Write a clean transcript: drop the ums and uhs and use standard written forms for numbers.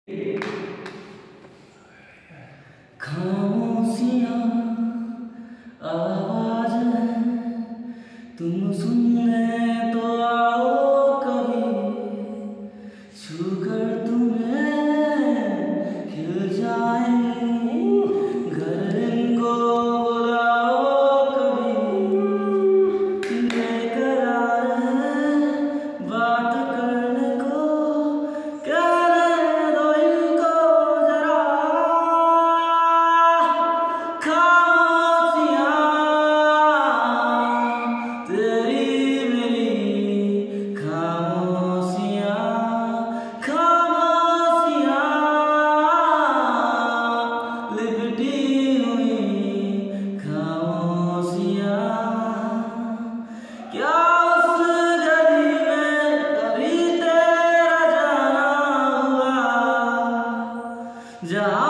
खामोशियाँ आवाज है, तुम सुनने तो आओ कभी, छूकर तुम्हें खिल जाएंगी, घर इनको बुलाओ कभी, बेकरार है बात करने को, कहने दो इनको जरा। खामोशियाँ तेरी मेरी खामोशियाँ, खामोशियाँ लिपटी हुई खामोशियाँ। क्या उस गली में कभी तेरा जाना हुआ, जहाँ